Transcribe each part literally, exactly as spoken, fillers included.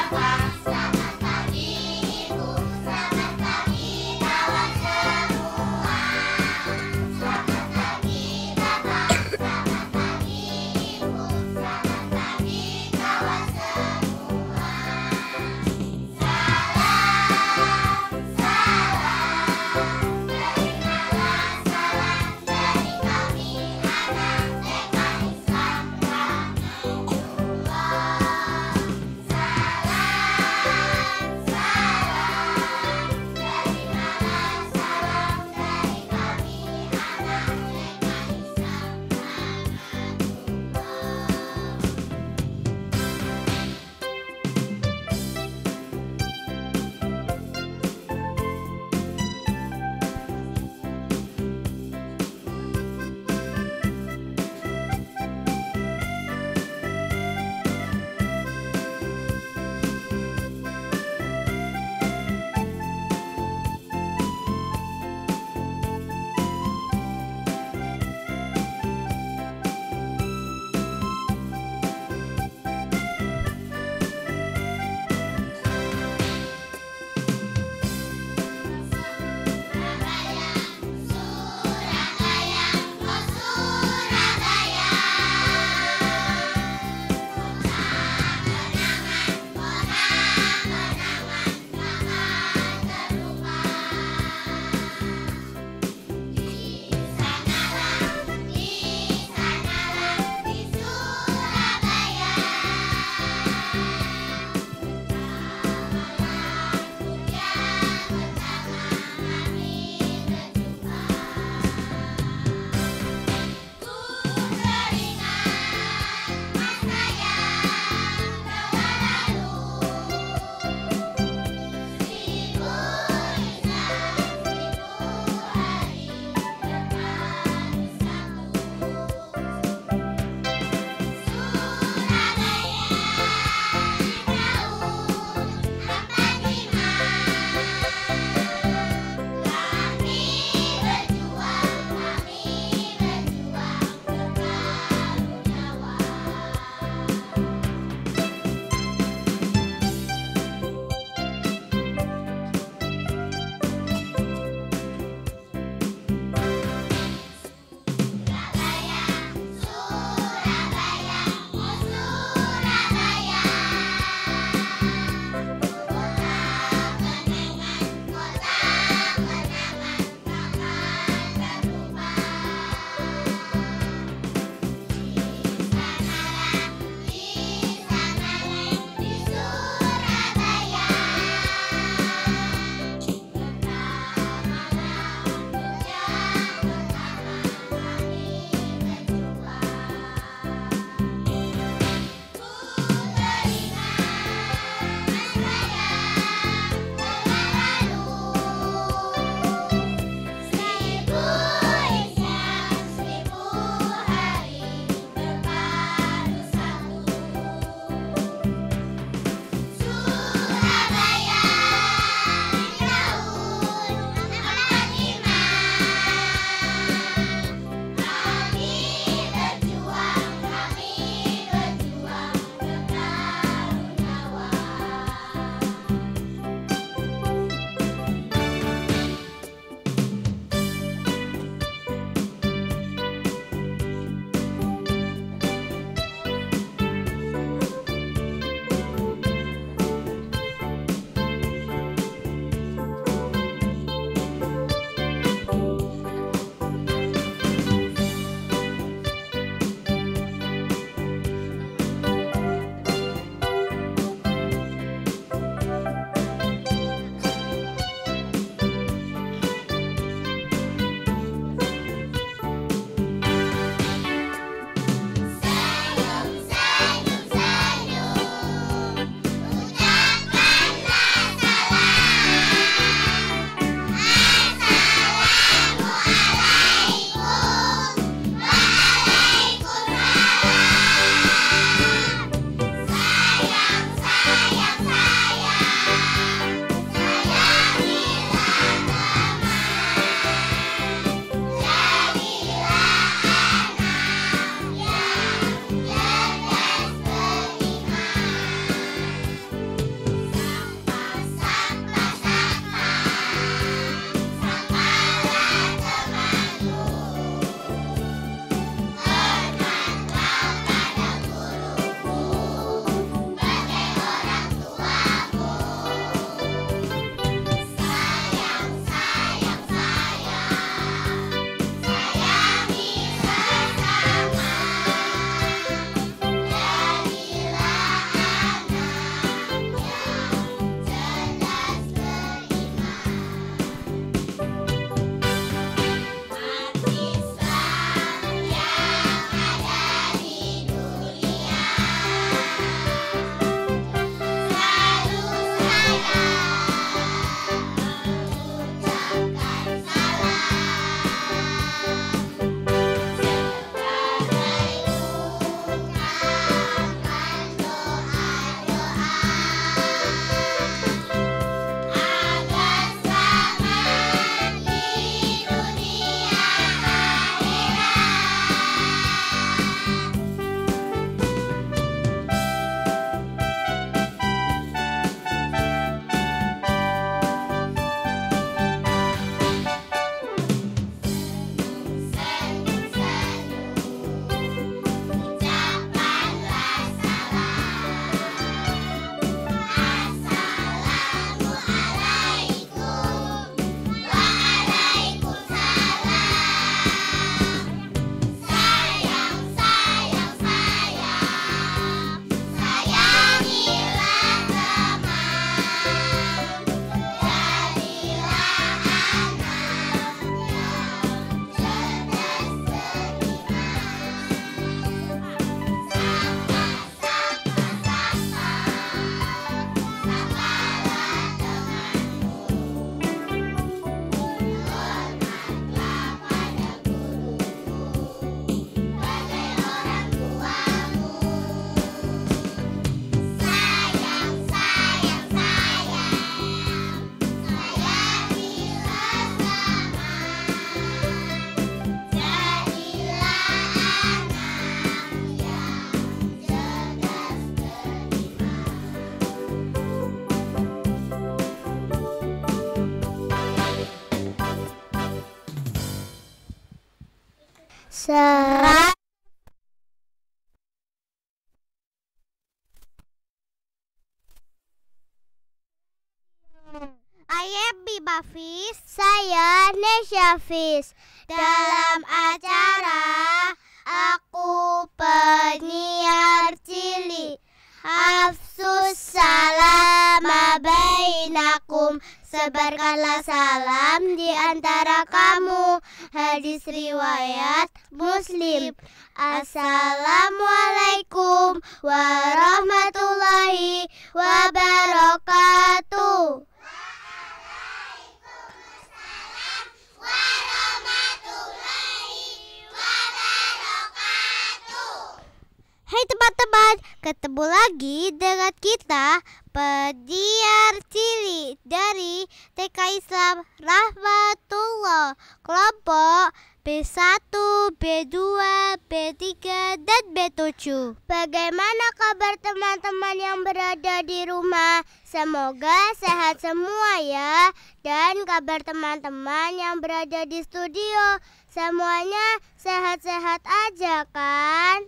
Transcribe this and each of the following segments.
Selamat pagi ibu, selamat pagi kawan semua. Selamat pagi bapak, selamat pagi ibu, selamat pagi kawan semua. Salam, salam, terimalah salam dari kami anak T K Islam Rahmatullah. Salam. Serat. I am Biba Fis. Saya Nesya Fis. Dalam acara Aku Penyiar Cilik, Afsus salama bainakum, sebarkanlah salam di antara kamu. Hadis riwayat Muslim. Assalamualaikum warahmatullahi wabarakatuh. Hai teman-teman, ketemu lagi dengan kita Penyiar Cilik dari T K Islam Rahmatullah, kelompok B satu, B dua, B tiga, dan B tujuh. Bagaimana kabar teman-teman yang berada di rumah? Semoga sehat semua ya. Dan kabar teman-teman yang berada di studio, semuanya sehat-sehat aja kan?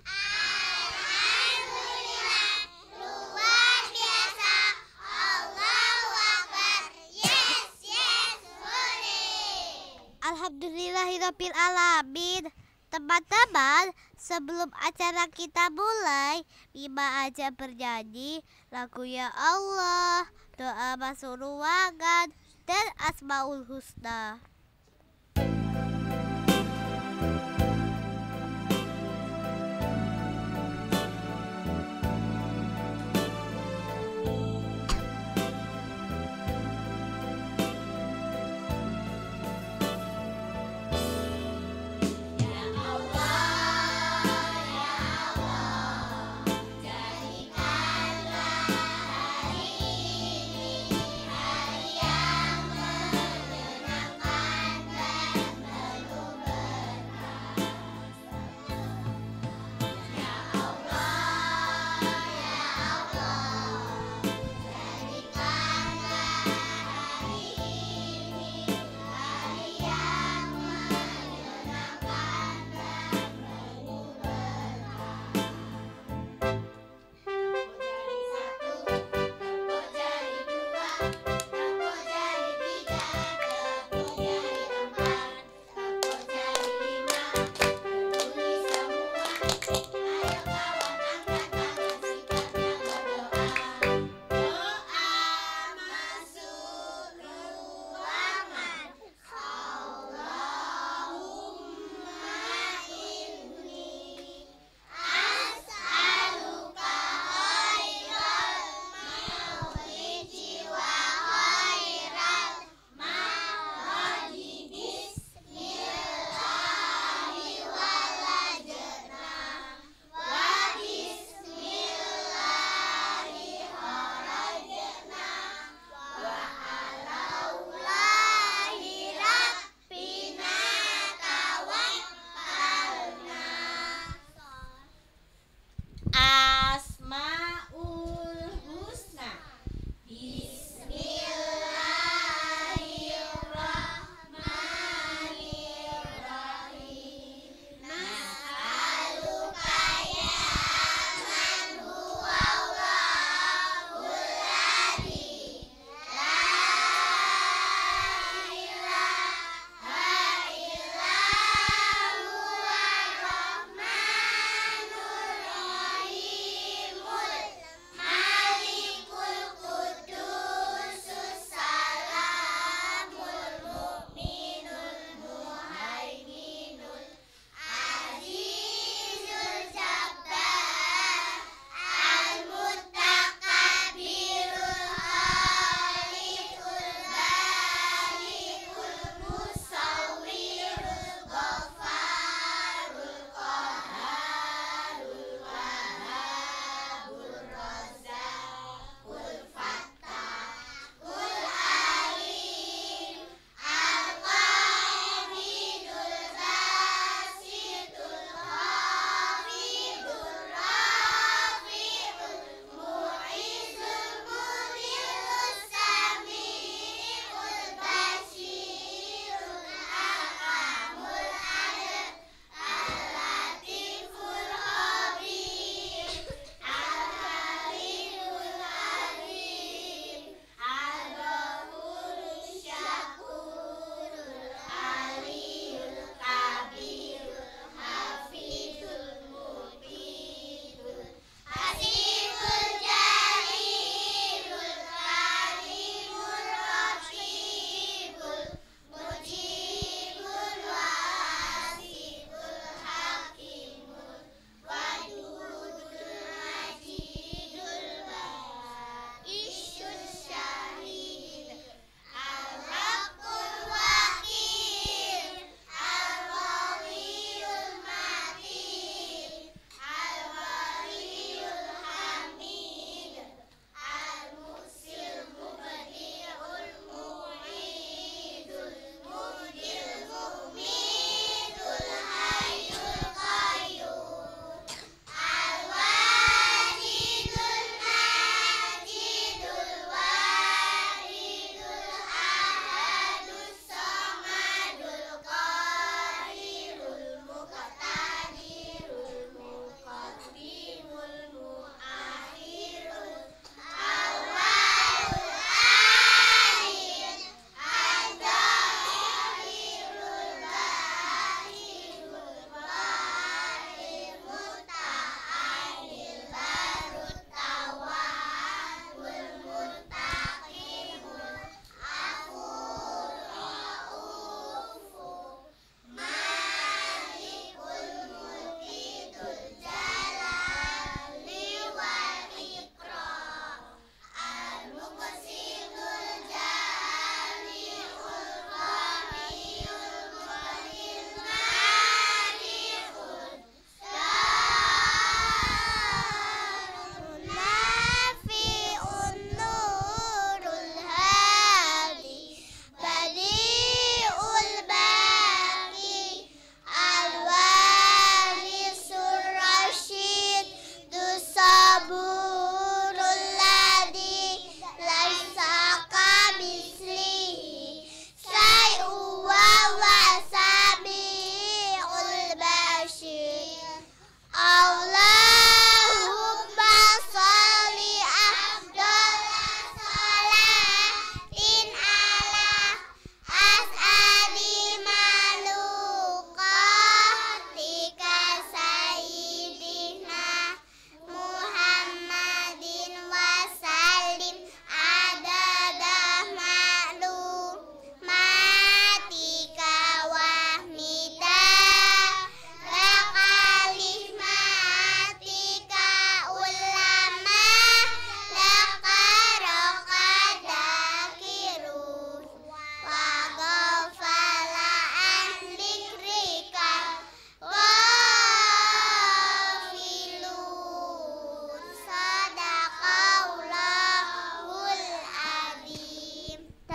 Alhamdulillahirabbil alamin. Teman-teman, sebelum acara kita mulai, Bima aja bernyanyi lagu Ya Allah, doa masuk ruangan, dan Asmaul Husna.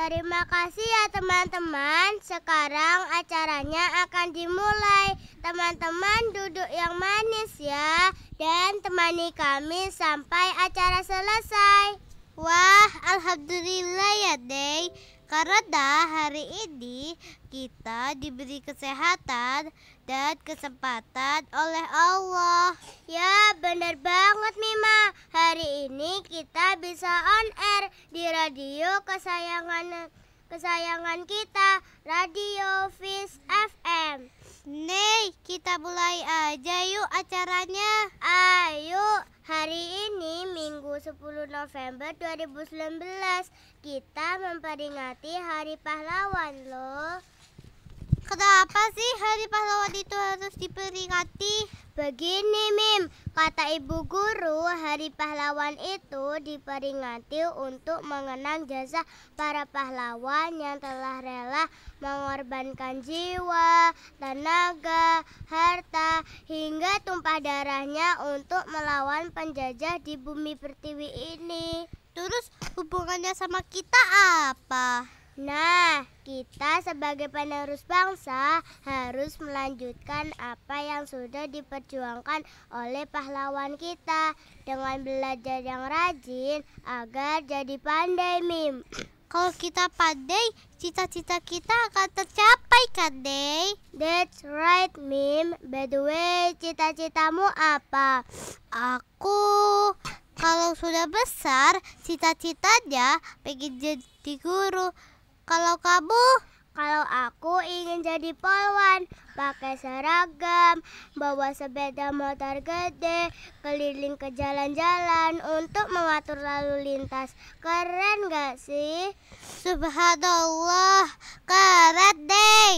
Terima kasih ya teman-teman. Sekarang acaranya akan dimulai. Teman-teman duduk yang manis ya, dan temani kami sampai acara selesai. Wah, alhamdulillah ya Dey. Karena hari ini kita diberi kesehatan dan kesempatan oleh Allah. Ya, benar banget Mima. Hari ini kita bisa on air di radio kesayangan kesayangan kita, Radio Fish F M. Nih, kita mulai aja yuk acaranya. Ayo, hari ini Minggu sepuluh November dua ribu sembilan belas kita memperingati Hari Pahlawan loh. Kenapa sih Hari Pahlawan itu harus diperingati? Begini Mim, kata ibu guru, Hari Pahlawan itu diperingati untuk mengenang jasa para pahlawan yang telah rela mengorbankan jiwa, tenaga, harta, hingga tumpah darahnya untuk melawan penjajah di bumi pertiwi ini. Terus hubungannya sama kita apa? Nah, kita sebagai penerus bangsa harus melanjutkan apa yang sudah diperjuangkan oleh pahlawan kita dengan belajar yang rajin agar jadi pandai, Mim. Kalau kita pandai, cita-cita kita akan tercapai kan, Dey? That's right, Mim. By the way, cita-citamu apa? Aku kalau sudah besar, cita-citanya pengen jadi guru. Kalau kamu? Kalau aku ingin jadi polwan, pakai seragam, bawa sepeda motor gede, keliling ke jalan-jalan untuk mengatur lalu lintas. Keren gak sih? Subhanallah, keren deh.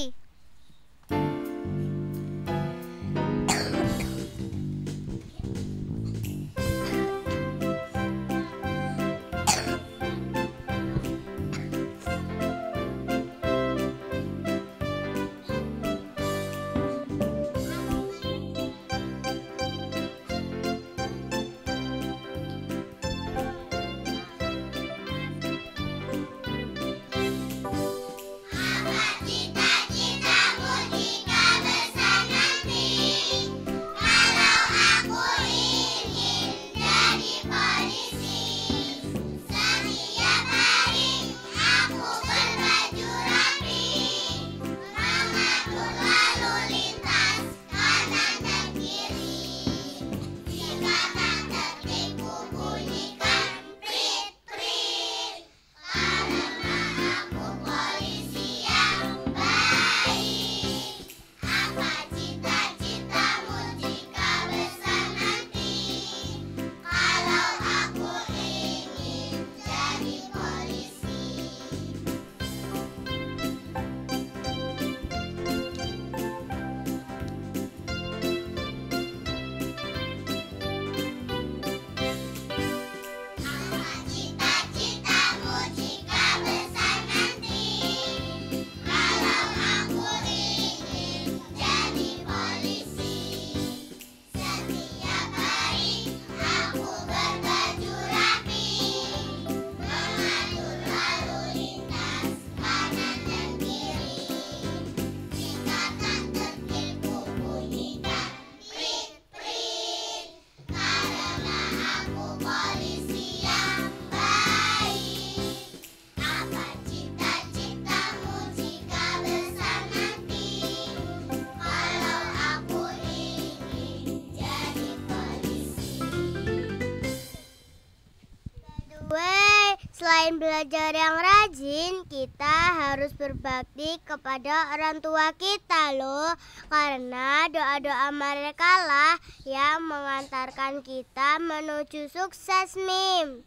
Selain belajar yang rajin, kita harus berbakti kepada orang tua kita loh. Karena doa-doa mereka lah yang mengantarkan kita menuju sukses, Mim.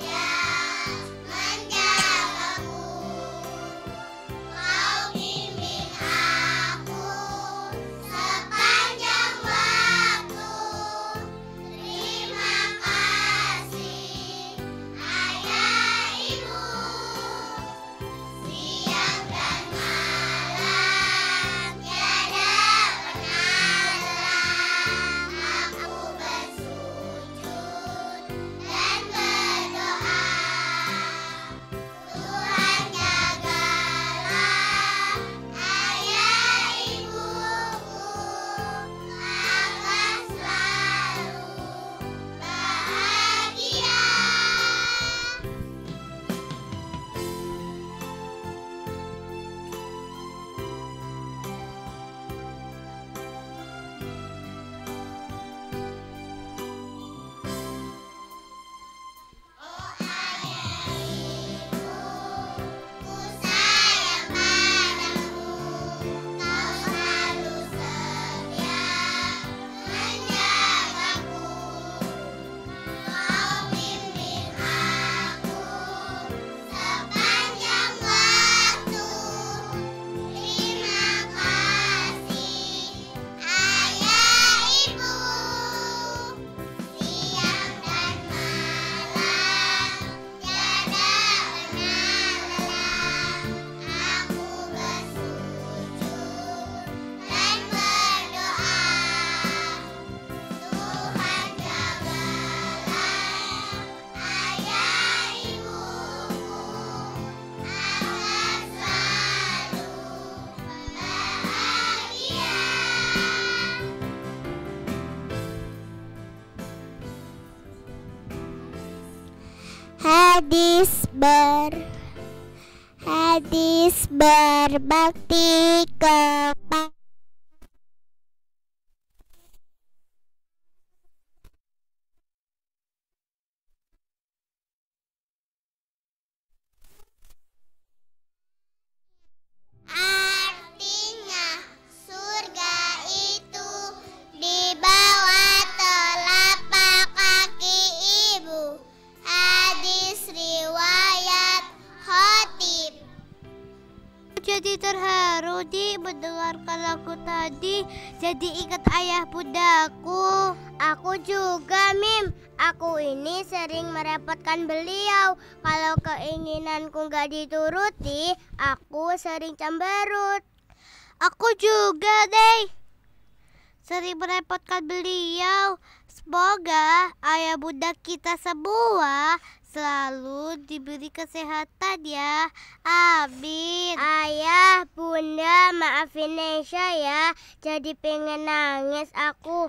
Mimi Hadis ber Hadis berbakti kepada artinya surga itu di bawah telapak kaki ibu. Hadis riwayat Khatib. Jadi terharu di mendengarkan lagu tadi. Jadi ingat ayah bundaku. Aku juga, Mim. Aku ini sering merepotkan beliau. Kalau keinginanku gak dituruti, aku sering cemberut. Aku juga, deh. Sering merepotkan beliau. Semoga ayah bunda kita semua selalu diberi kesehatan ya. Amin. Ayah, bunda, maafin Nesha ya. Jadi pengen nangis aku.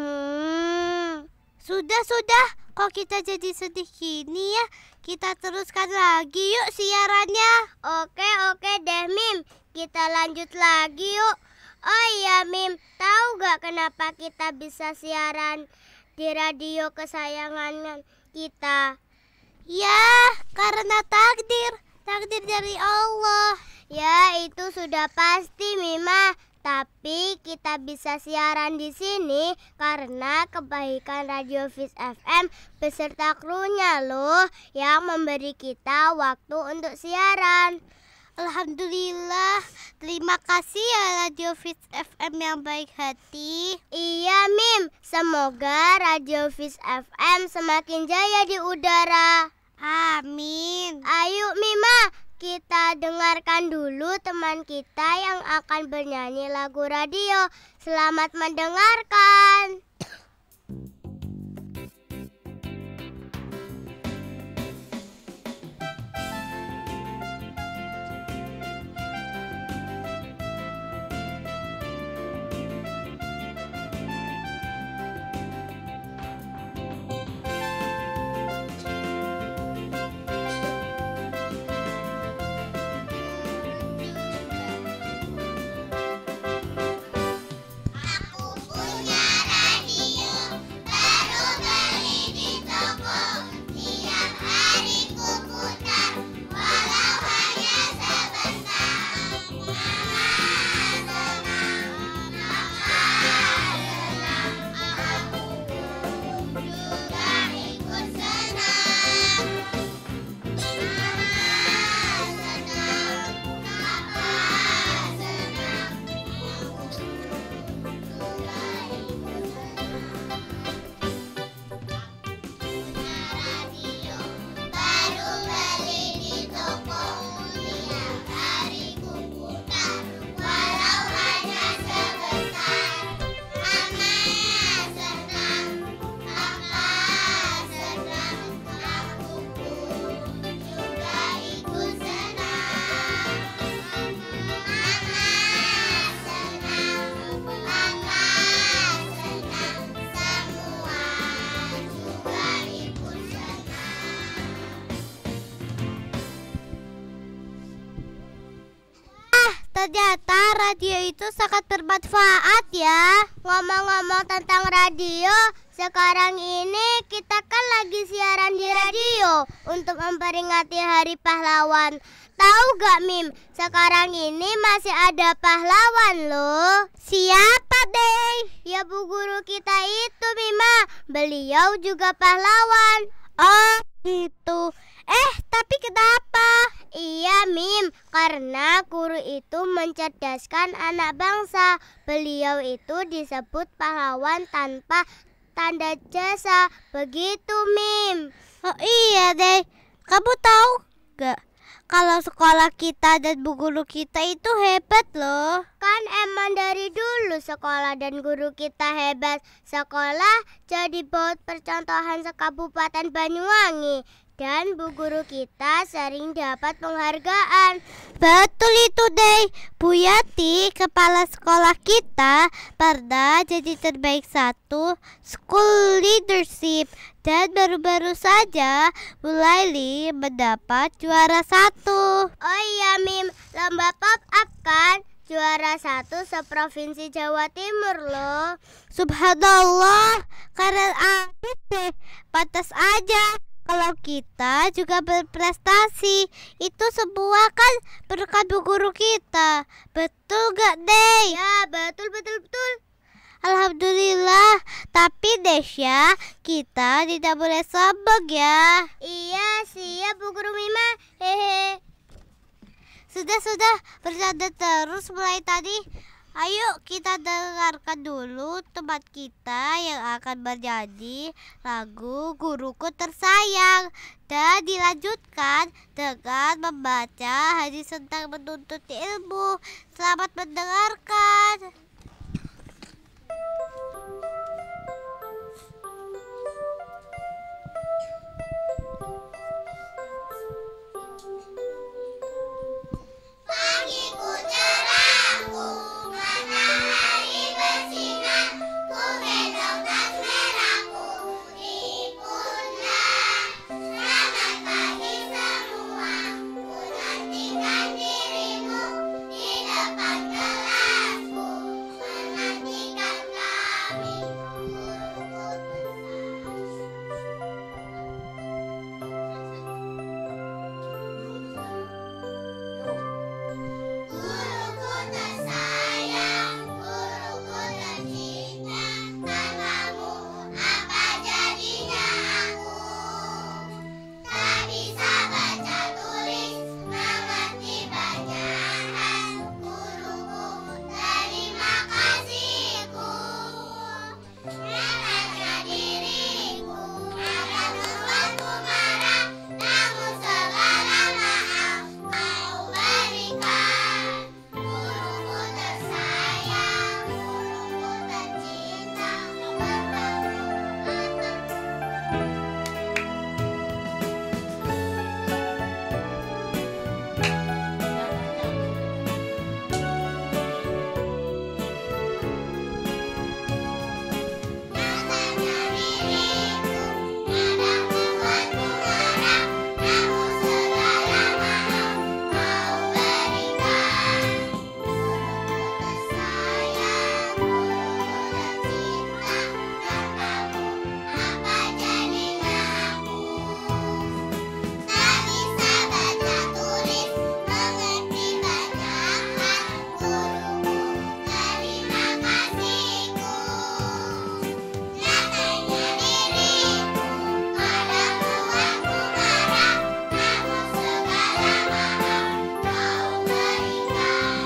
Hmm. Sudah, sudah. Kok kita jadi sedih gini ya? Kita teruskan lagi yuk siarannya. Oke, oke deh Mim. Kita lanjut lagi yuk. Oh iya Mim, tahu gak kenapa kita bisa siaran di radio kesayangan kita? Ya, karena takdir. Takdir dari Allah. Ya, itu sudah pasti Mima. Tapi kita bisa siaran di sini karena kebaikan Radio Fis F M beserta krunya loh yang memberi kita waktu untuk siaran. Alhamdulillah, terima kasih ya Radio Fis F M yang baik hati. Iya Mim, semoga Radio Fis F M semakin jaya di udara. Amin. Ayo Mima, kita dengarkan dulu teman kita yang akan bernyanyi lagu radio. Selamat mendengarkan. Ternyata radio itu sangat bermanfaat ya. Ngomong-ngomong tentang radio, sekarang ini kita kan lagi siaran di radio untuk memperingati Hari Pahlawan. Tahu gak Mim, sekarang ini masih ada pahlawan loh. Siapa deh? Ya bu guru kita itu Mima. Beliau juga pahlawan. Oh gitu. Eh tapi kenapa? Iya Mim, karena guru itu mencerdaskan anak bangsa. Beliau itu disebut pahlawan tanpa tanda jasa. Begitu Mim. Oh iya deh. Kamu tahu gak? Kalau sekolah kita dan bu guru kita itu hebat loh. Kan emang dari dulu sekolah dan guru kita hebat. Sekolah jadi baut percontohan sekabupaten Banyuwangi. Dan bu guru kita sering dapat penghargaan. Betul itu deh. Bu Yati, kepala sekolah kita, pernah jadi terbaik satu school leadership Dan baru-baru saja Mulaili mendapat juara satu. Oh iya Mim, lomba pop up kan? Juara satu seprovinsi Jawa Timur loh. Subhanallah, keren abis deh. Pantas aja kalau kita juga berprestasi. Itu semua kan berkat bu guru kita. Betul gak, Dey? Ya, betul, betul, betul. Alhamdulillah. Tapi Desya, kita tidak boleh sombong ya. Iya, siap Bu Guru Mima. Hehe. Sudah-sudah, bercanda terus mulai tadi. Ayo kita dengarkan dulu teman kita yang akan bernyanyi lagu Guruku Tersayang. Dan dilanjutkan dengan membaca hadis tentang menuntut ilmu. Selamat mendengarkan. Pagiku cerahku, matahari bersinar, ku gendong tas merahku di pundak. Selamat pagi semua, ku nantikan dirimu di depan kelasku, menantikan kami, guruku Guruku tersayang, guruku tercinta, tanpamu apa jadinya aku? Tak bisa baca tulis, mengerti banyak hal, guruku terima kasihku. Nyatanya diriku ada membuatku marah, namun segala maaf kau berikan. Guruku tersayang, guruku tercinta, tanpamu Nyatanya diriku kadang membuatku marah, namun segala maaf kau berikan. Guruku tersayang, guruku tercinta, tanpamu apa jadinya aku? Tak bisa baca tulis, mengerti banyak hal, guruku terima kasihku. Nyatanya diriku kadang membuatku marah, namun segala maaf kau berikan.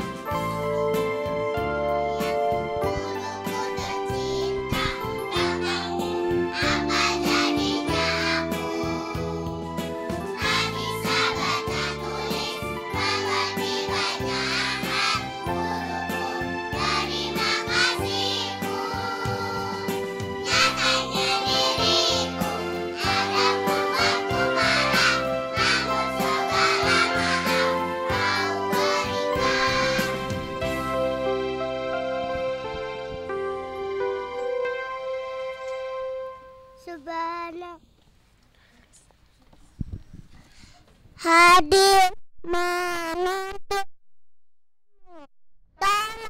Guruku tercinta, tanpamu apa jadinya aku? Tak bisa baca tulis, mengerti banyak hal, guruku terima kasihku. Nyatanya diriku ada membuatku marah, namun segala maaf kau berikan. Subhanallah. Hadir menuntut tanah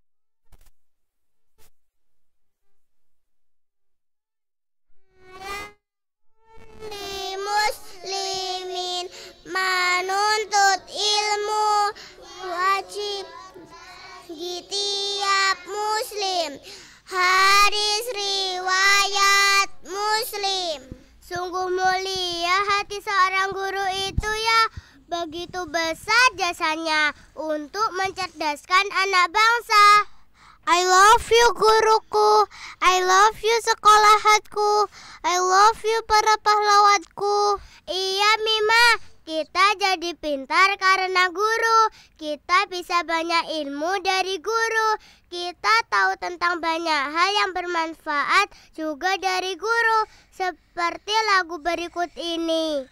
di muslimin, menuntut ilmu wajib di tiap muslim. Hadis riwayat Muslim. Sungguh mulia hati seorang guru itu ya. Begitu besar jasanya untuk mencerdaskan anak bangsa. I love you guruku. I love you sekolahanku. I love you para pahlawanku. Iya Mima, kita jadi pintar karena guru. Kita bisa banyak ilmu dari guru. Kita tahu tentang banyak hal yang bermanfaat juga dari guru. Seperti lagu berikut ini.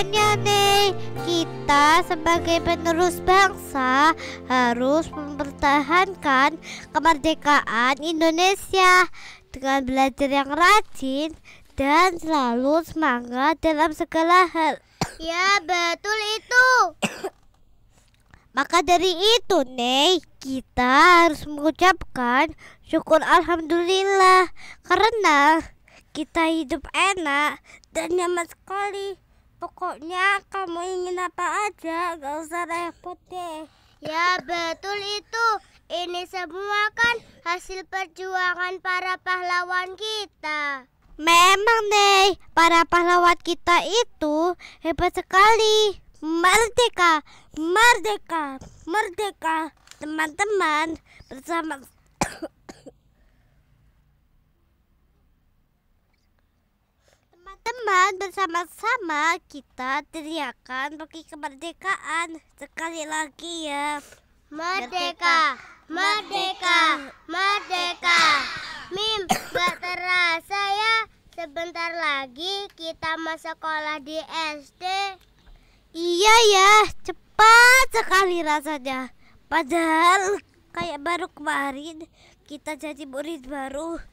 Makanya nih, kita sebagai penerus bangsa harus mempertahankan kemerdekaan Indonesia dengan belajar yang rajin dan selalu semangat dalam segala hal. Ya, betul itu. Maka dari itu nih, kita harus mengucapkan syukur alhamdulillah karena kita hidup enak dan nyaman sekali. Pokoknya kamu ingin apa aja, gak usah repot deh. Ya, betul itu. Ini semua kan hasil perjuangan para pahlawan kita. Memang nih, para pahlawan kita itu hebat sekali. Merdeka, merdeka, merdeka. Teman-teman, bersama teman bersama-sama kita teriakan bagi kemerdekaan. Sekali lagi ya. Merdeka, merdeka, merdeka. Mim, gak terasa ya, sebentar lagi kita mau sekolah di S D. Iya ya, cepat sekali rasanya. Padahal kayak baru kemarin kita jadi murid baru.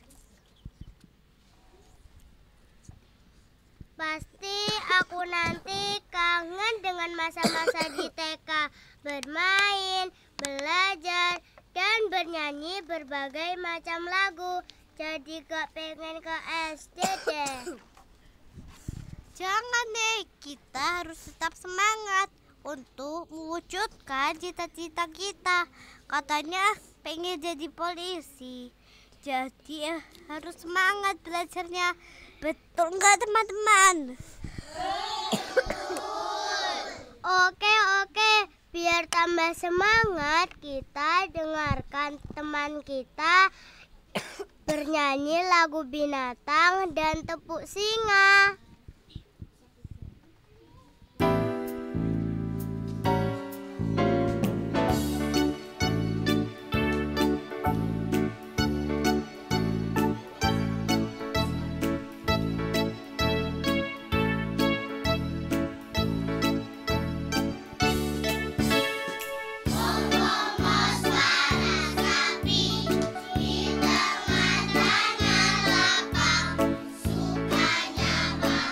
Pasti aku nanti kangen dengan masa-masa di T K, bermain, belajar, dan bernyanyi berbagai macam lagu. Jadi gak pengen ke S D deh. Jangan deh, kita harus tetap semangat untuk mewujudkan cita-cita kita. Katanya pengen jadi polisi. Jadi ya, harus semangat belajarnya. Betul nggak teman-teman? Oke, oke. Biar tambah semangat, kita dengarkan teman kita bernyanyi lagu binatang dan tepuk singa. Sukanya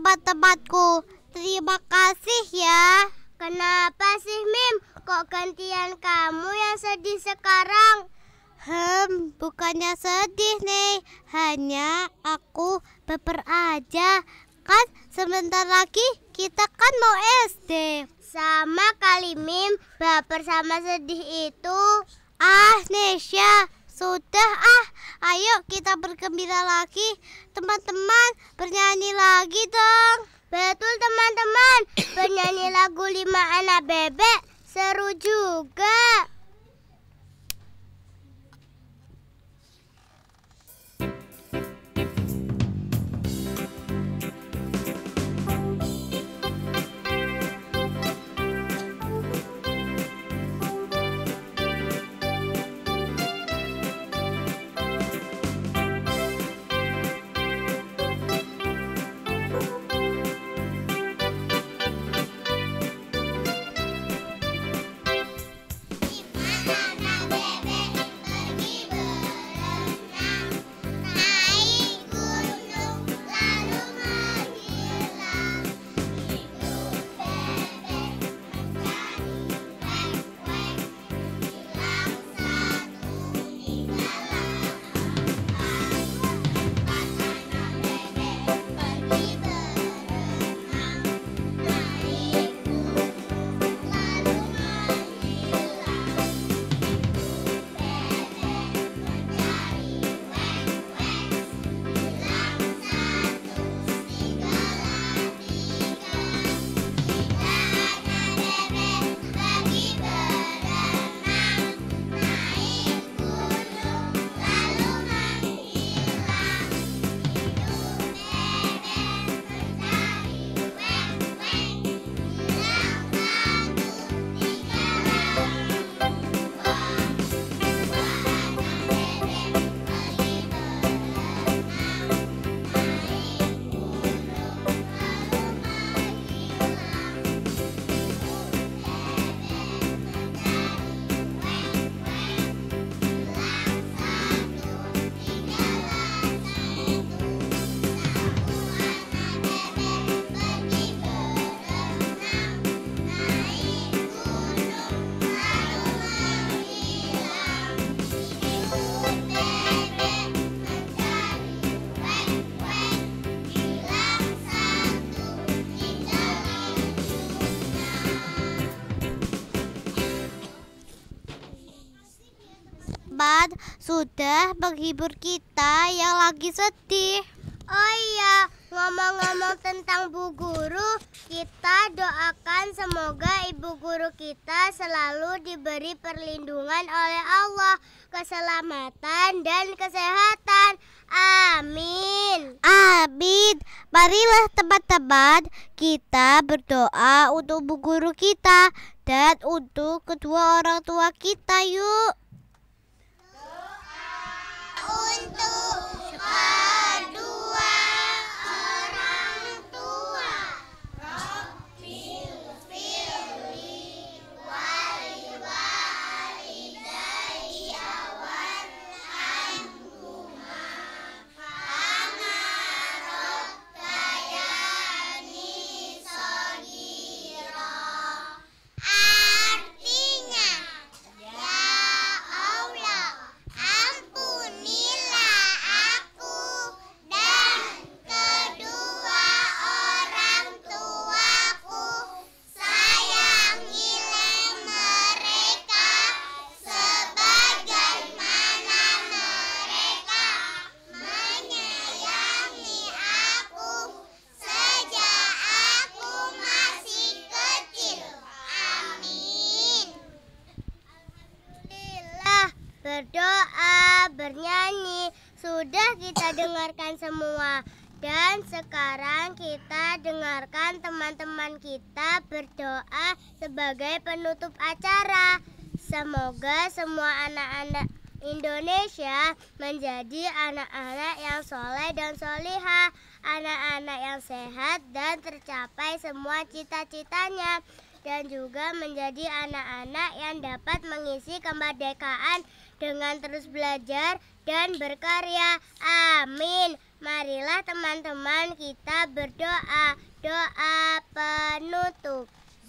teman-temanku. Terima kasih ya. Kenapa sih, Mim? Kok gantian kamu yang sedih sekarang? Hmm, bukannya sedih nih, hanya aku baper aja. Kan sebentar lagi kita kan mau S D. Sama kali, Mim, baper sama sedih itu. Ah, Nesya, sudah ah. Ayo kita bergembira lagi. Teman-teman, bernyanyi lagi dong. Betul teman-teman, bernyanyi lagu Lima Anak Bebek seru juga. Sudah menghibur kita yang lagi sedih. Oh iya, ngomong-ngomong tentang Bu Guru, kita doakan semoga Ibu Guru kita selalu diberi perlindungan oleh Allah, keselamatan dan kesehatan. Amin. Amin. Marilah teman-teman, kita berdoa untuk Bu Guru kita dan untuk kedua orang tua kita yuk. Untuk kedua orang tua, Rabbil firli wali walidayya warhamhuma kama rabbayani shaghira. Artinya, ya Allah, ampunilah aku dan kedua orang tuaku, sayangilah mereka sebagaimana mereka menyayangi aku sejak aku masih kecil. Amin. Alhamdulillah, berdoa, bernyanyi, sudah kita dengarkan semua. Dan sekarang kita dengarkan teman-teman kita berdoa sebagai penutup acara. Semoga semua anak-anak Indonesia menjadi anak-anak yang soleh dan solihah, anak-anak yang sehat dan tercapai semua cita-citanya, dan juga menjadi anak-anak yang dapat mengisi kemerdekaan dengan terus belajar dan berkarya. Amin. Marilah Marilah teman-teman kita berdoa. Doa penutup.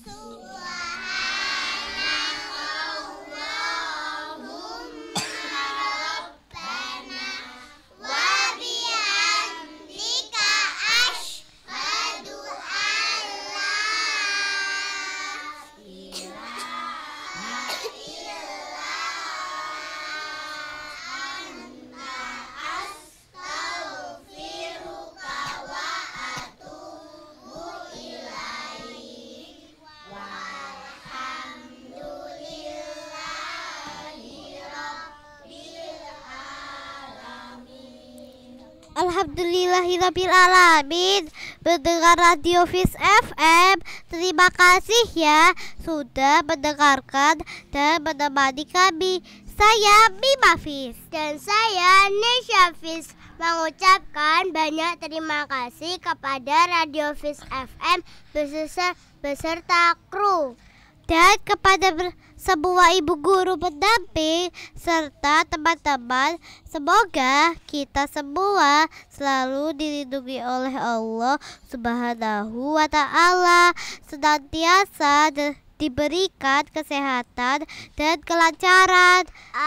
Alhamdulillahirabbil alamin. Mendengar Radio Fis F M. Terima kasih ya sudah mendengarkan dan menemani kami. Saya Mima Fis dan saya Nisha Fis mengucapkan banyak terima kasih kepada Radio Fis F M beserta, beserta kru dan kepada semua ibu guru pendamping serta teman-teman. Semoga kita semua selalu dilindungi oleh Allah Subhanahu wa ta'ala, senantiasa diberikan kesehatan dan kelancaran.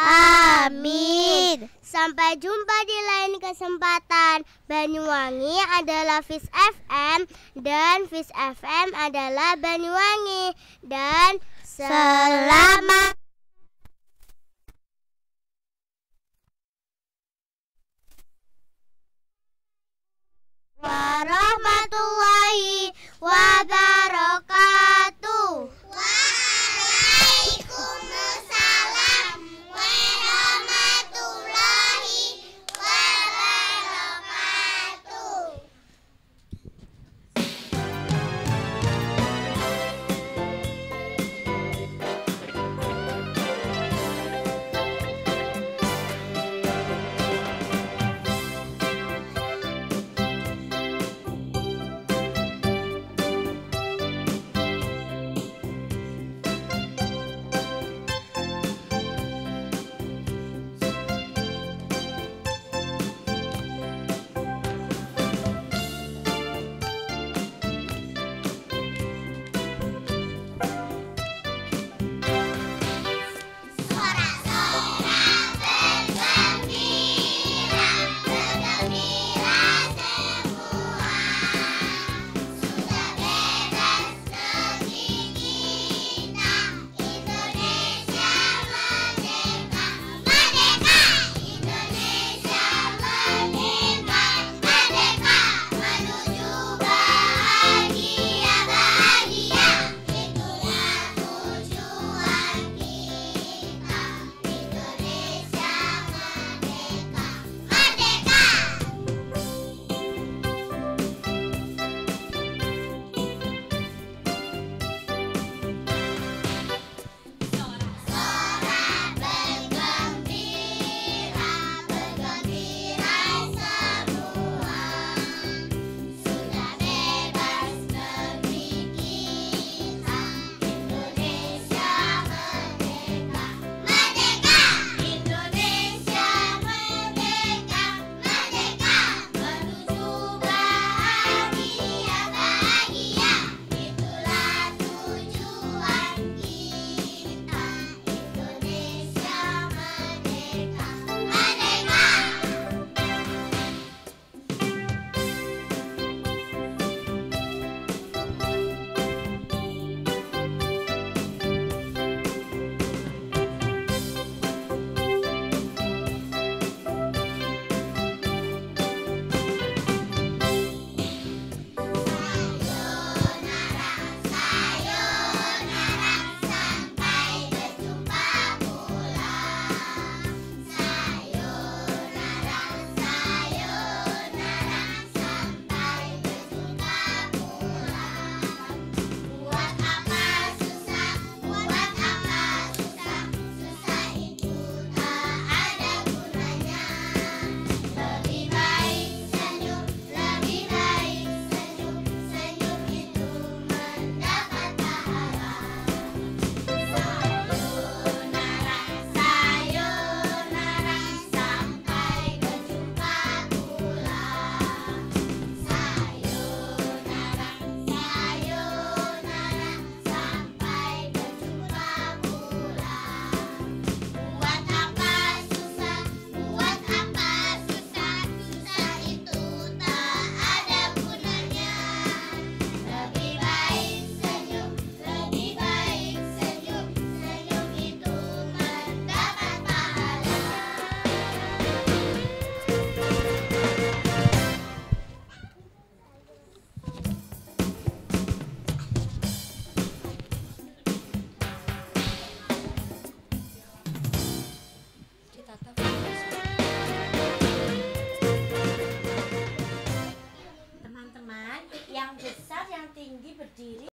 Amin. Sampai jumpa di lain kesempatan. Banyuwangi adalah Fis F M dan Fis F M adalah Banyuwangi. Dan selamat